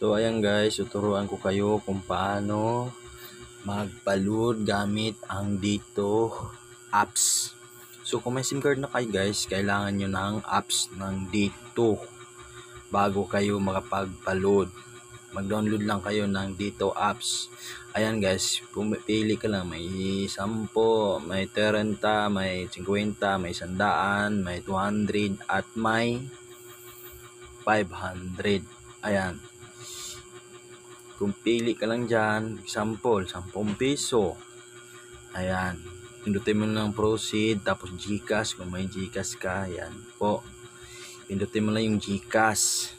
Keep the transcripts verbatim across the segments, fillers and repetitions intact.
So ayan guys, tuturuan ko kayo kung paano magpa-load gamit ang Dito apps. So kung may SIM card na kayo guys, kailangan nyo ng apps ng Dito bago kayo makapagpa-load. Mag-download lang kayo ng Dito apps. Ayan guys, pumili ka lang, may ten, may thirty, may fifty, may one hundred, may two hundred at may five hundred. Ayan, kung pili ka lang dyan, example, ten piso. Ayan, pindutin mo lang proceed, tapos GCash kung may GCash ka. Ayan po, pindutin mo lang yung GCash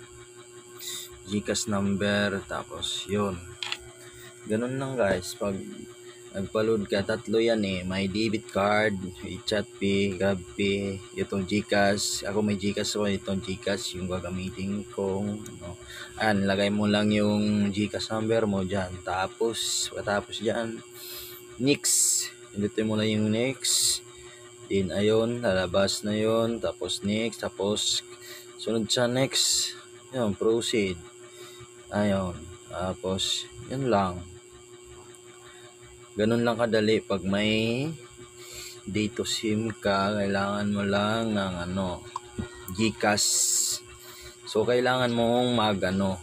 GCash number, tapos yun, ganun lang guys. Pag nagpa-load ka, tatlo yan eh, may debit card, may Chatpay, GrabPay, itong GCash. Ako may GCash ko, itong GCash yung gagamitin kong ano. Ayan, lagay mo lang yung GCash number mo dyan, tapos patapos dyan next, pindutin mo na yung next, din ayun, lalabas na yun, tapos next, tapos sunod sa next, yun, proceed. Ayun, tapos yun lang, ganun lang kadali. Pag may Dito SIM ka, kailangan mo lang ng ano, GCash. So kailangan mong mag ano,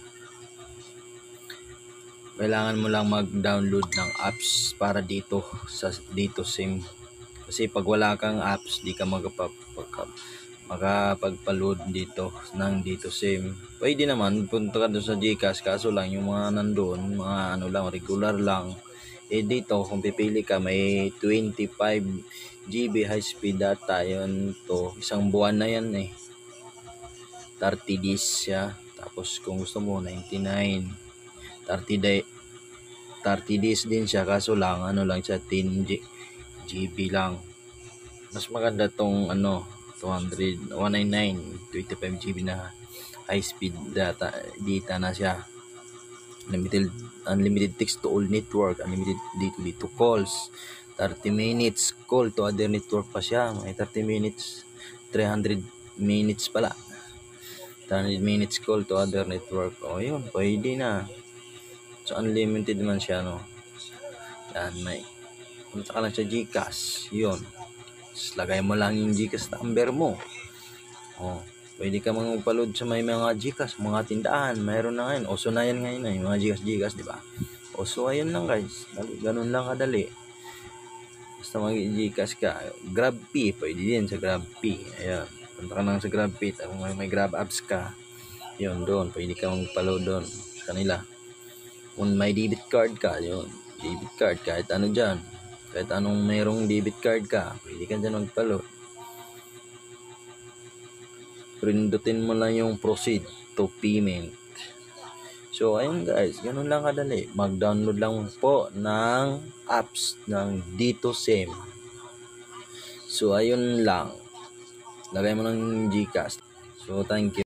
kailangan mo lang mag-download ng apps para dito sa Dito SIM. Kasi pag wala kang apps, di ka magpapag makapagpa-load dito ng Dito SIM. Pwede naman punta ka doon sa GCash, kaso lang yung mga nandun, mga ano lang, regular lang. Eh dito kung pipili ka, may twenty-five G B high speed data. Yun to, isang buwan na yan eh, thirty days siya. Tapos kung gusto mo ninety-nine, thirty day thirty days din siya, kaso lang ano lang siya, ten G B lang. Mas maganda tong ano, one ninety-nine, twenty-five G B na high speed data data na siya. Unlimited unlimited text to all network, unlimited dito dito calls, thirty minutes call to other network pa siya. May thirty minutes, three hundred minutes pala, three hundred minutes call to other network. O yun, pwede na. So unlimited man siya, no. Yan, may punta ka lang sa GCash, yun, just lagay mo lang yung GCash number mo. Oh, pwede ka magpa-load sa may mga GCash, mga tindahan, mayroon na ngayon. Oso na yan ngayon eh, mga GCash GCash, di ba? Oso, ayun lang guys, ganun lang kadali. Basta mag-GCash ka. GrabPay, pwede din sa GrabPay. Ayan, punta ka lang sa GrabPay, kung may, may Grab apps ka, yun, doon pwede ka magpa-load doon sa kanila. Kung may debit card ka, yun, debit card, kahit ano dyan, kahit anong mayroong debit card ka, pwede ka dyan magpa-load. Pindutin mo lang yung proceed to payment. So ayun guys, ganun lang kadali. Mag-download lang po ng apps ng Dito SIM. So ayun lang, lagay mo ng GCash. So thank you.